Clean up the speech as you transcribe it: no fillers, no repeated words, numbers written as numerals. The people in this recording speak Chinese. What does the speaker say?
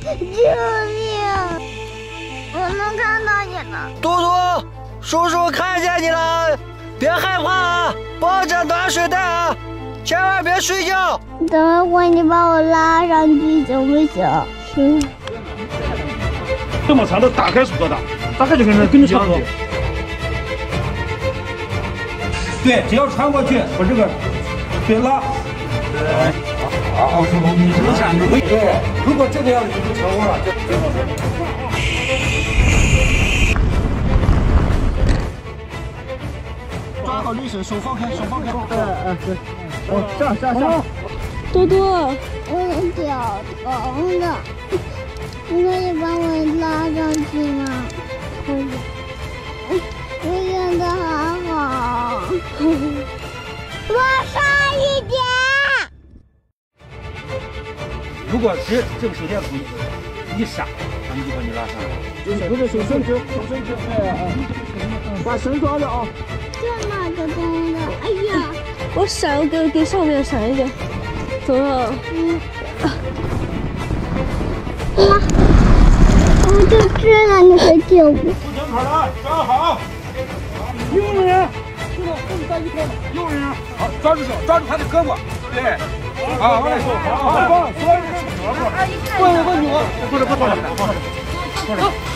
救命！我能看到你了。 嘟嘟，叔叔看见你了，别害怕啊，抱着暖水袋啊，千万别睡觉。 等会你把我拉上去行不行？行。 这么长的打开塑料袋，大概就跟这差不多。对，只要穿过去，把这个别拉。好，你这个下面对，如果这个样子就成功了。 抓好绿绳，手放开，手放开。 对。哦，上。 多多， 我的脚疼的，你可以帮我拉上去吗？可以。我现在还好。往上一点。 如果这个手电筒一闪，咱们就把你拉上来。不是手伸直，把绳抓着啊。 这哪个灯的？哎呀！ 我闪，我给上面闪一点。走了。 我就知道你会救我。 不停口了，抓好。右人，这个跟你在一块的。右人，好，抓住手，抓住他的胳膊，对。好，往里走，好，所有人，过来，不扭，不，